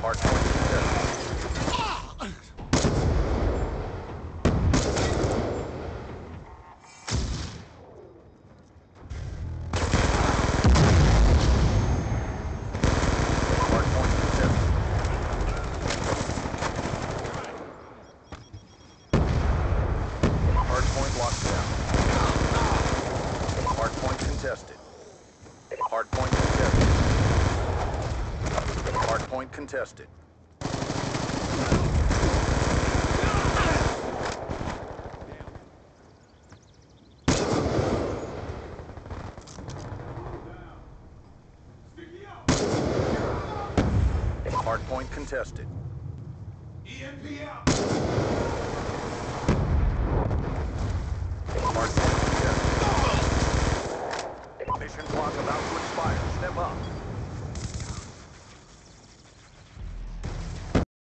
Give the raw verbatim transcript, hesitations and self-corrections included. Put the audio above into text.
Hardpoint contested. Hardpoint contested. Hardpoint locked down. Hardpoint contested. Hardpoint contested. Hardpoint contested. Hardpoint contested. E M P out! Hardpoint contested. Mission clock about to expire. Step up.